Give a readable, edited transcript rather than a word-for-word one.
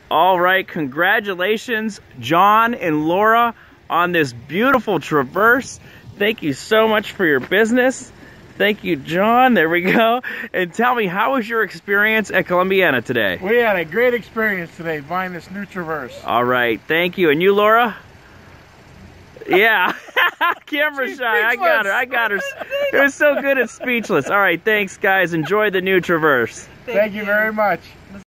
All right, congratulations, John and Laura, on this beautiful Traverse. Thank you so much for your business. Thank you, John. There we go. And tell me, how was your experience at Columbiana today? We had a great experience today buying this new Traverse. All right, thank you. And you, Laura? Yeah, camera She's shy. speechless. I got her. It was so good it's speechless. All right, thanks, guys. Enjoy the new Traverse. Thank you very much.